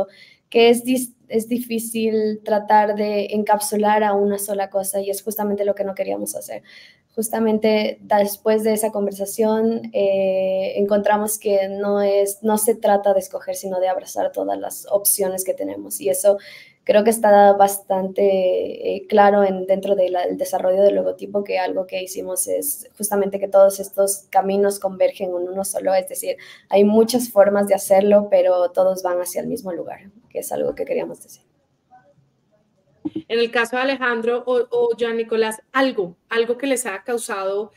que es difícil tratar de encapsular a una sola cosa, y es justamente lo que no queríamos hacer. Justamente después de esa conversación encontramos que no se trata de escoger, sino de abrazar todas las opciones que tenemos, y eso creo que está bastante claro dentro del desarrollo del logotipo, que algo que hicimos es justamente que todos estos caminos convergen en uno solo, es decir, hay muchas formas de hacerlo, pero todos van hacia el mismo lugar, que es algo que queríamos decir. En el caso de Alejandro o Jean Nicolás, algo que les ha causado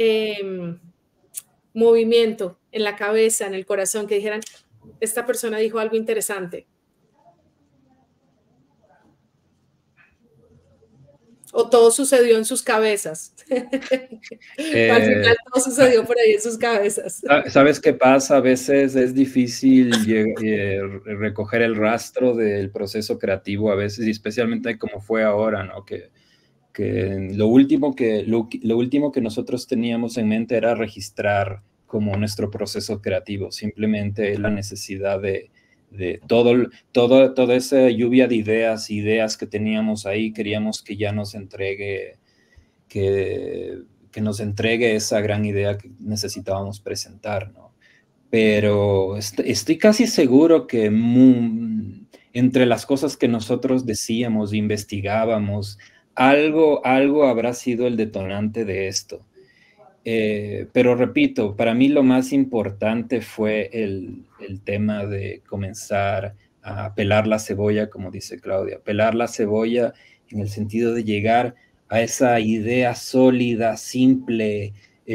movimiento en la cabeza, en el corazón, que dijeran, esta persona dijo algo interesante. ¿O todo sucedió en sus cabezas? Al final todo sucedió por ahí en sus cabezas. ¿Sabes qué pasa? A veces es difícil recoger el rastro del proceso creativo, a veces, y especialmente como fue ahora, ¿no? Que lo último que nosotros teníamos en mente era registrar como nuestro proceso creativo, simplemente la necesidad de toda esa lluvia de ideas que teníamos ahí, queríamos que ya nos entregue, que nos entregue esa gran idea que necesitábamos presentar, ¿no? Pero estoy casi seguro que entre las cosas que nosotros decíamos, investigábamos, algo habrá sido el detonante de esto. Pero repito, para mí lo más importante fue el tema de comenzar a pelar la cebolla, como dice Claudia, pelar la cebolla en el sentido de llegar a esa idea sólida, simple,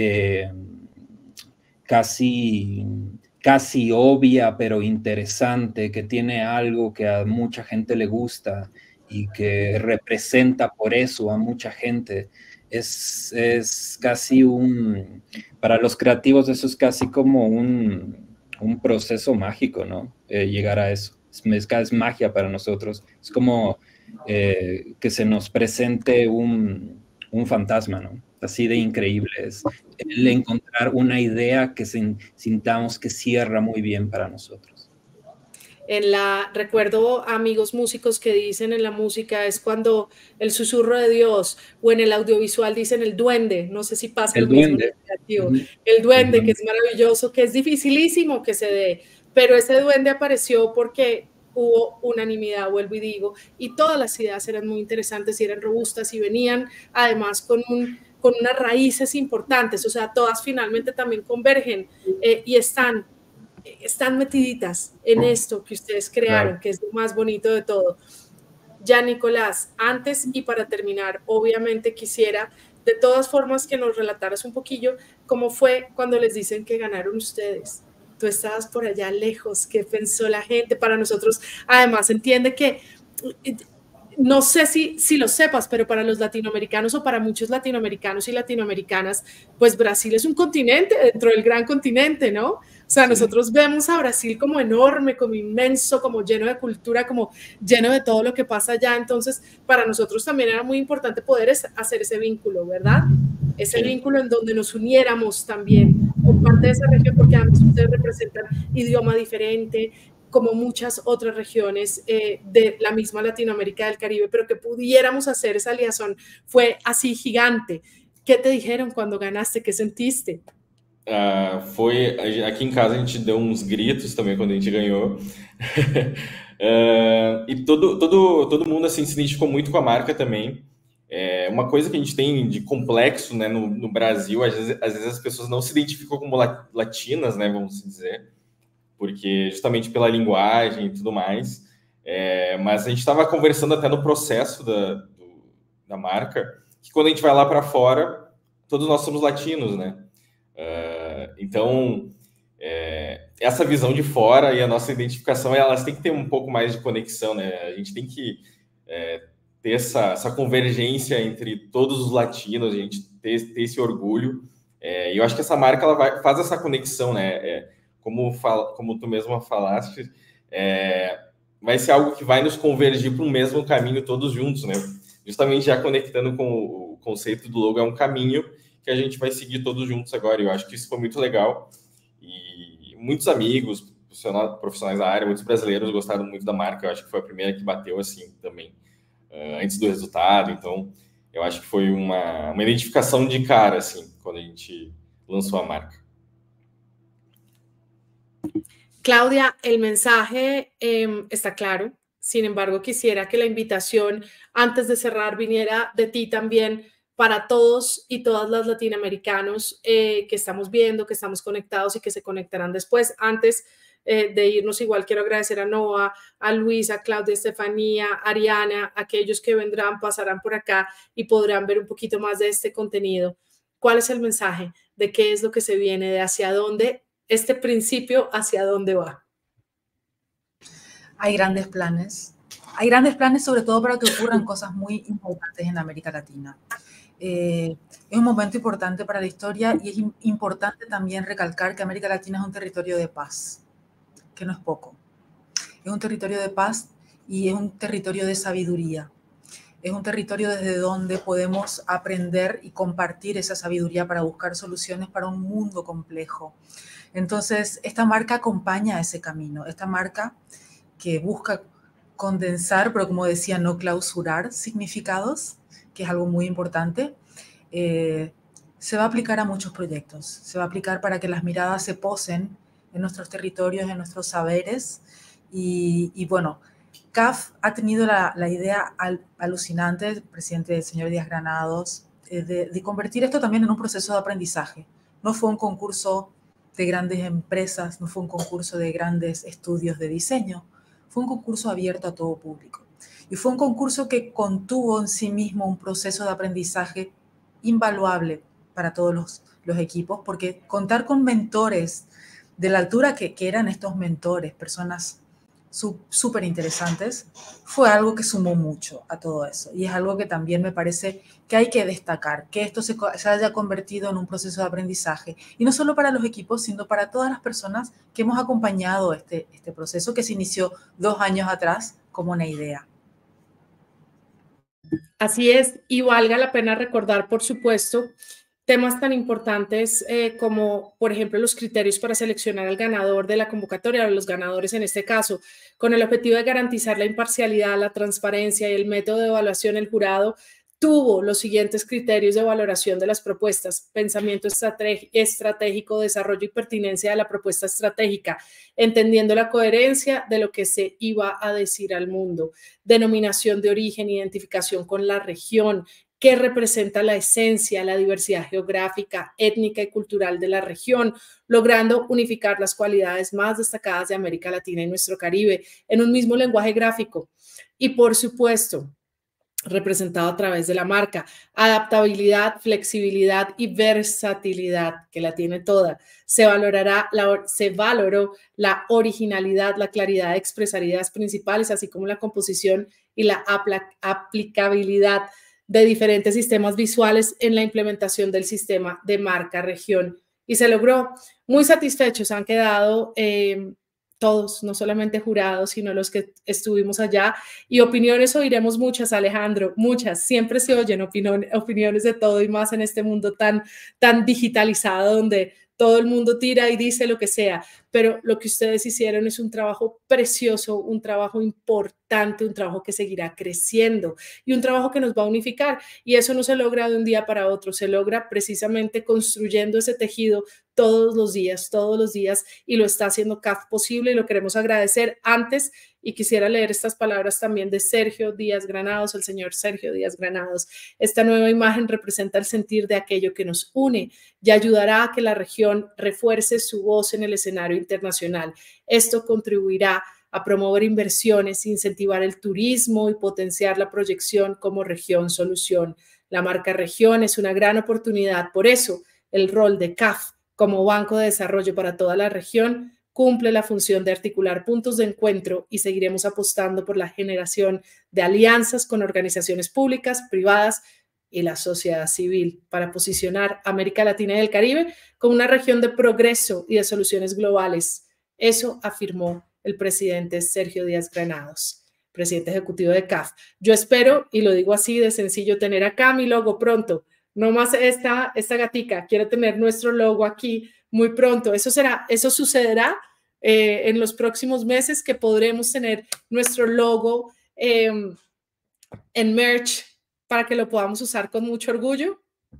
casi obvia, pero interesante, que tiene algo que a mucha gente le gusta y que representa por eso a mucha gente. Es casi para los creativos eso es casi como un proceso mágico, ¿no? Llegar a eso. Es magia para nosotros. Es como que se nos presente un fantasma, ¿no? Así de increíble es el encontrar una idea que sintamos que cierra muy bien para nosotros. Recuerdo amigos músicos que dicen en la música es cuando el susurro de Dios, o en el audiovisual dicen el duende, no sé si pasa lo mismo en el creativo, el duende, que es maravilloso, que es dificilísimo que se dé, pero ese duende apareció porque hubo unanimidad, vuelvo y digo, y todas las ideas eran muy interesantes y eran robustas y venían además con unas raíces importantes, o sea, todas finalmente también convergen y están metiditas en esto que ustedes crearon, claro, que es lo más bonito de todo. Ya, Nicolás, antes y para terminar, obviamente quisiera de todas formas que nos relataras un poquillo cómo fue cuando les dicen que ganaron ustedes. Tú estabas por allá lejos, ¿qué pensó la gente? Para nosotros, además, entiende que, no sé si lo sepas, pero para los latinoamericanos o para muchos latinoamericanos y latinoamericanas, pues Brasil es un continente dentro del gran continente, ¿no? O sea, sí, nosotros vemos a Brasil como enorme, como inmenso, como lleno de cultura, como lleno de todo lo que pasa allá. Entonces, para nosotros también era muy importante poder hacer ese vínculo, ¿verdad? Ese vínculo en donde nos uniéramos también con parte de esa región, porque además ustedes representan idioma diferente, como muchas otras regiones de la misma Latinoamérica del Caribe, pero que pudiéramos hacer esa liaison fue así gigante. ¿Qué te dijeron cuando ganaste? ¿Qué sentiste? Aqui em casa a gente deu uns gritos também quando a gente ganhou. E todo mundo assim se identificou muito com a marca também. Uma coisa que a gente tem de complexo, né, no Brasil, às vezes as pessoas não se identificam como latinas, né, vamos dizer, porque justamente pela linguagem e tudo mais. Mas a gente estava conversando até no processo da marca, que quando a gente vai lá para fora, todos nós somos latinos, né? Então, essa visão de fora e a nossa identificação, elas têm que ter um pouco mais de conexão, né? A gente tem que ter essa convergência entre todos os latinos, a gente ter esse orgulho. E eu acho que essa marca ela faz essa conexão, né? Como tu mesma falaste, vai ser algo que vai nos convergir para o mesmo caminho todos juntos, né? Justamente já conectando com o conceito do logo, é um caminho que a gente vai seguir todos juntos agora. Eu acho que isso foi muito legal. E muitos amigos, profissionais da área, muitos brasileiros gostaram muito da marca. Eu acho que foi a primeira que bateu assim também, antes do resultado. Então, eu acho que foi uma identificação de cara, assim, quando a gente lanzó a marca. Claudia, el mensaje está claro. Sin embargo, quisiera que la invitación, antes de cerrar, viniera de ti también para todos y todas las latinoamericanos que estamos viendo, que estamos conectados y que se conectarán después. Antes de irnos, igual quiero agradecer a Noah, a Luis, a Claudia, Estefanía, Ariana, aquellos que vendrán, pasarán por acá y podrán ver un poquito más de este contenido. ¿Cuál es el mensaje? ¿De qué es lo que se viene? ¿De hacia dónde? Este principio, ¿hacia dónde va? Hay grandes planes sobre todo para que ocurran cosas muy importantes en América Latina. Es un momento importante para la historia y es importante también recalcar que América Latina es un territorio de paz, que no es poco. Es un territorio de paz y es un territorio de sabiduría. Es un territorio desde donde podemos aprender y compartir esa sabiduría para buscar soluciones para un mundo complejo. Entonces, esta marca acompaña ese camino. Esta marca que busca condensar, pero como decía, no clausurar significados, que es algo muy importante, se va a aplicar a muchos proyectos. Se va a aplicar para que las miradas se posen en nuestros territorios, en nuestros saberes. Y bueno, CAF ha tenido la idea alucinante, el presidente, el señor Díaz Granados, de convertir esto también en un proceso de aprendizaje. No fue un concurso de grandes empresas, no fue un concurso de grandes estudios de diseño, fue un concurso abierto a todo público. Y fue un concurso que contuvo en sí mismo un proceso de aprendizaje invaluable para todos los equipos, porque contar con mentores de la altura que eran estos mentores, personas súper interesantes, fue algo que sumó mucho a todo eso. Y es algo que también me parece que hay que destacar, que esto se haya convertido en un proceso de aprendizaje. Y no solo para los equipos, sino para todas las personas que hemos acompañado este proceso que se inició 2 años atrás como una idea. Así es, y valga la pena recordar, por supuesto, temas tan importantes como, por ejemplo, los criterios para seleccionar al ganador de la convocatoria, o los ganadores en este caso, con el objetivo de garantizar la imparcialidad, la transparencia y el método de evaluación. El jurado tuvo los siguientes criterios de valoración de las propuestas: pensamiento estratégico, desarrollo y pertinencia de la propuesta estratégica, entendiendo la coherencia de lo que se iba a decir al mundo, denominación de origen, identificación con la región, que representa la esencia, la diversidad geográfica, étnica y cultural de la región, logrando unificar las cualidades más destacadas de América Latina y nuestro Caribe en un mismo lenguaje gráfico. Y por supuesto, representado a través de la marca, adaptabilidad, flexibilidad y versatilidad, que la tiene toda. Se valoró la originalidad, la claridad de expresar ideas principales, así como la composición y la aplicabilidad de diferentes sistemas visuales en la implementación del sistema de marca región. Y se logró. Muy satisfechos han quedado todos, no solamente jurados, sino los que estuvimos allá. Y opiniones oiremos muchas, Alejandro, muchas. Siempre se oyen opiniones de todo, y más en este mundo tan digitalizado, donde todo el mundo tira y dice lo que sea. Pero lo que ustedes hicieron es un trabajo precioso, un trabajo importante, un trabajo que seguirá creciendo y un trabajo que nos va a unificar. Y eso no se logra de un día para otro, se logra precisamente construyendo ese tejido todos los días, y lo está haciendo CAF posible, y lo queremos agradecer antes. Y quisiera leer estas palabras también de Sergio Díaz Granados, el señor Sergio Díaz Granados. Esta nueva imagen representa el sentir de aquello que nos une y ayudará a que la región refuerce su voz en el escenario internacional. Esto contribuirá a promover inversiones, incentivar el turismo y potenciar la proyección como región solución. La marca región es una gran oportunidad. Por eso, el rol de CAF como Banco de Desarrollo para toda la región cumple la función de articular puntos de encuentro, y seguiremos apostando por la generación de alianzas con organizaciones públicas, privadas y la sociedad civil para posicionar a América Latina y el Caribe como una región de progreso y de soluciones globales. Eso afirmó el presidente Sergio Díaz Granados, presidente ejecutivo de CAF. Yo espero, y lo digo así de sencillo, tener acá mi logo pronto. No más esta gatica, quiero tener nuestro logo aquí muy pronto. Eso sucederá en los próximos meses, que podremos tener nuestro logo en merch para que lo podamos usar con mucho orgullo.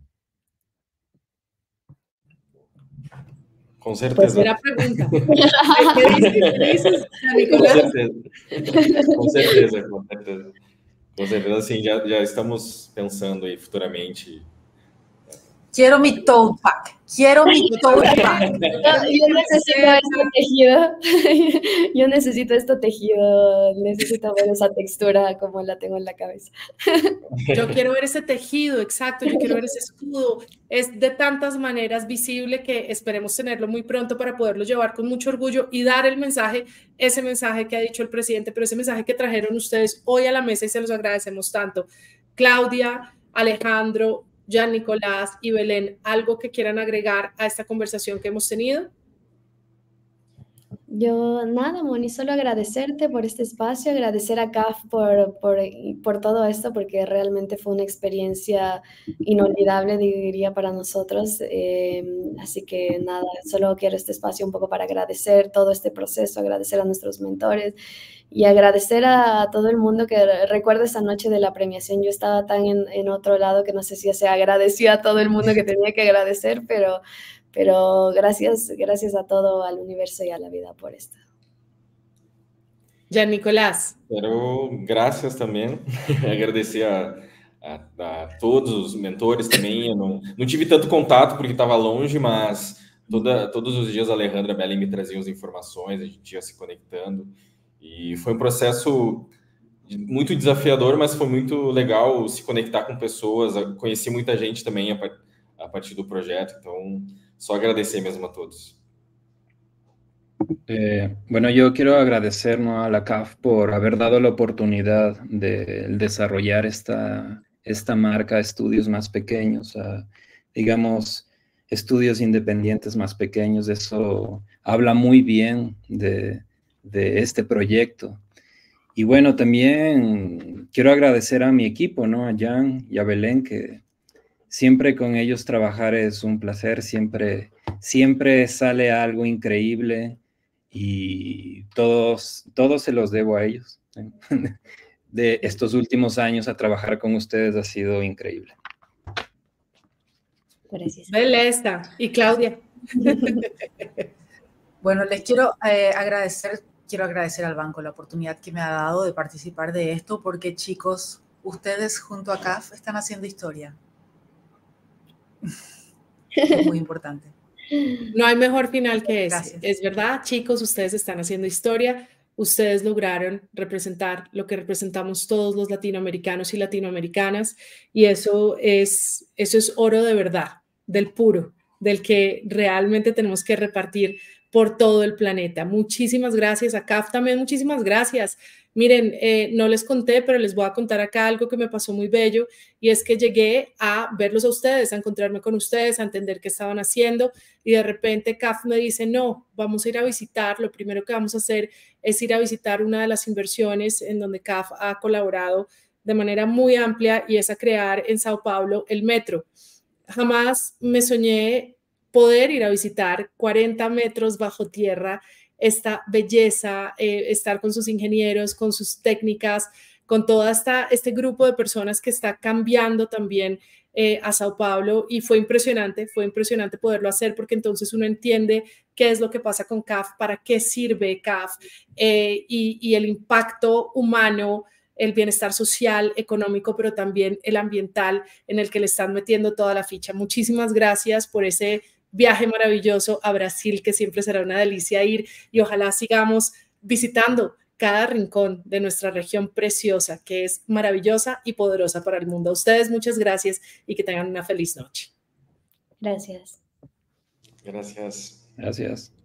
Con certeza. Pues, pregunta. ¿Qué dices, Nicolás? Com certeza, com certeza. Com certeza, assim, já estamos pensando aí futuramente. Quiero mi tote bag. Quiero mi tote bag. Yo necesito este tejido. Yo necesito este tejido. Necesito ver esa textura como la tengo en la cabeza. Yo quiero ver ese tejido, exacto. Yo quiero ver ese escudo. Es de tantas maneras visible que esperemos tenerlo muy pronto para poderlo llevar con mucho orgullo y dar el mensaje, ese mensaje que ha dicho el presidente, pero ese mensaje que trajeron ustedes hoy a la mesa y se los agradecemos tanto. Claudia, Alejandro, Jean Nicolás y Belén, ¿algo que quieran agregar a esta conversación que hemos tenido? Yo nada, Moni, solo agradecerte por este espacio, agradecer a CAF por todo esto, porque realmente fue una experiencia inolvidable, diría, para nosotros. Así que nada, solo quiero este espacio un poco para agradecer todo este proceso, agradecer a nuestros mentores y agradecer a todo el mundo que recuerda esa noche de la premiación. Yo estaba tan en otro lado que no sé si se agradeció a todo el mundo que tenía que agradecer, pero gracias a todo, al universo y a la vida por esto. Jean Nicolás. Quero, graças também, agradecer a todos os mentores também. Eu não tive tanto contato porque estava longe, mas todos os dias a Alejandra e a Belén me traziam as informações, a gente ia se conectando. E foi um processo muito desafiador, mas foi muito legal se conectar com pessoas, conheci muita gente também a partir do projeto, então só agradecer mesmo a todos. Bueno, yo quiero agradecer, ¿no?, a la CAF por haber dado la oportunidad de desarrollar esta marca a estudios más pequeños, digamos, estudios independientes más pequeños. Eso habla muy bien de este proyecto. Y bueno, también quiero agradecer a mi equipo, ¿no?, a Jean y a Belén, que siempre con ellos trabajar es un placer, siempre sale algo increíble y todos se los debo a ellos. De estos últimos años a trabajar con ustedes ha sido increíble. Gracias. Belesta. Y Claudia. Bueno, les quiero agradecer al banco la oportunidad que me ha dado de participar de esto, porque chicos, ustedes junto a CAF están haciendo historia. Es muy importante. No hay mejor final que ese. Gracias. Es verdad, chicos, ustedes están haciendo historia. Ustedes lograron representar lo que representamos todos los latinoamericanos y latinoamericanas, y eso es oro de verdad, del puro, del que realmente tenemos que repartir por todo el planeta. Muchísimas gracias. A CAF también muchísimas gracias. Miren, no les conté, pero les voy a contar acá algo que me pasó muy bello, y es que llegué a verlos a ustedes, a encontrarme con ustedes, a entender qué estaban haciendo, y de repente CAF me dice, no, vamos a ir a visitar, lo primero que vamos a hacer es ir a visitar una de las inversiones en donde CAF ha colaborado de manera muy amplia, y es a crear en Sao Paulo el metro. Jamás me soñé poder ir a visitar 40 metros bajo tierra esta belleza, estar con sus ingenieros, con sus técnicas, con todo este grupo de personas que está cambiando también a Sao Paulo, y fue impresionante poderlo hacer, porque entonces uno entiende qué es lo que pasa con CAF, para qué sirve CAF, y el impacto humano, el bienestar social, económico, pero también el ambiental en el que le están metiendo toda la ficha. Muchísimas gracias por ese viaje maravilloso a Brasil, que siempre será una delicia ir, y ojalá sigamos visitando cada rincón de nuestra región preciosa, que es maravillosa y poderosa para el mundo. A ustedes muchas gracias y que tengan una feliz noche. Gracias. Gracias. Gracias.